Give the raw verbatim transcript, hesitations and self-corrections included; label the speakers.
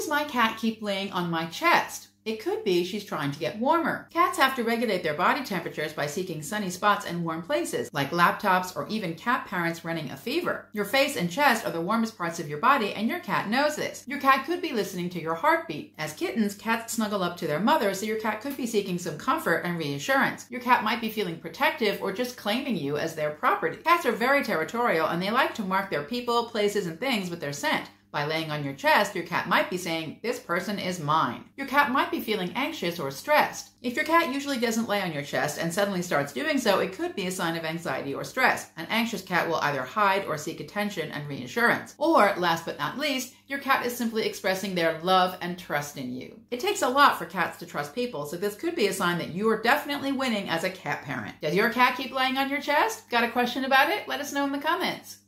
Speaker 1: my cat keep laying on my chest? It could be she's trying to get warmer. Cats have to regulate their body temperatures by seeking sunny spots and warm places, like laptops or even cat parents running a fever. Your face and chest are the warmest parts of your body, and your cat knows this. Your cat could be listening to your heartbeat. As kittens, cats snuggle up to their mother, so your cat could be seeking some comfort and reassurance. Your cat might be feeling protective or just claiming you as their property. Cats are very territorial, and they like to mark their people, places, and things with their scent. By laying on your chest, your cat might be saying, "This person is mine." Your cat might be feeling anxious or stressed. If your cat usually doesn't lay on your chest and suddenly starts doing so, it could be a sign of anxiety or stress. An anxious cat will either hide or seek attention and reassurance. Or, last but not least, your cat is simply expressing their love and trust in you. It takes a lot for cats to trust people, so this could be a sign that you are definitely winning as a cat parent. Does your cat keep laying on your chest? Got a question about it? Let us know in the comments.